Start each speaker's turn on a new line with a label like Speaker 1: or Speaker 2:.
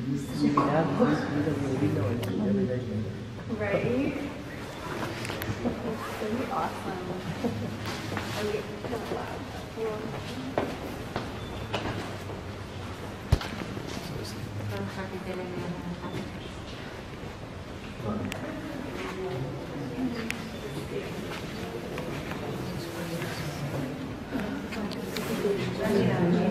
Speaker 1: Right? It's gonna be awesome. Okay, that's loud.
Speaker 2: Yeah.